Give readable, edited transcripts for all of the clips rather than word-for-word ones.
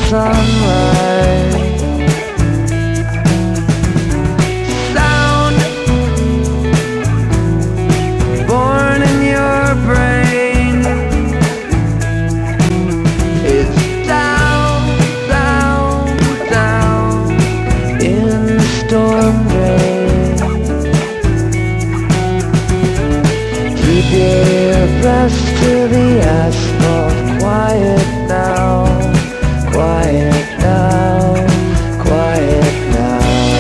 sunlight. Sound born in your brain. It's down, down, down in the storm drain. Keep your ear pressed to the asphalt. Quiet now, quiet now, quiet now.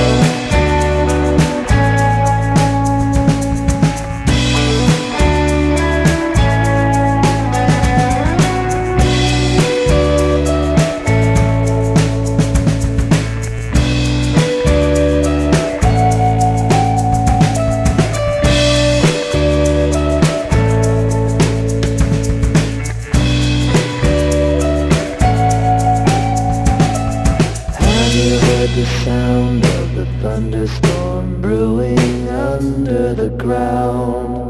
The sound of the thunderstorm brewing under the ground.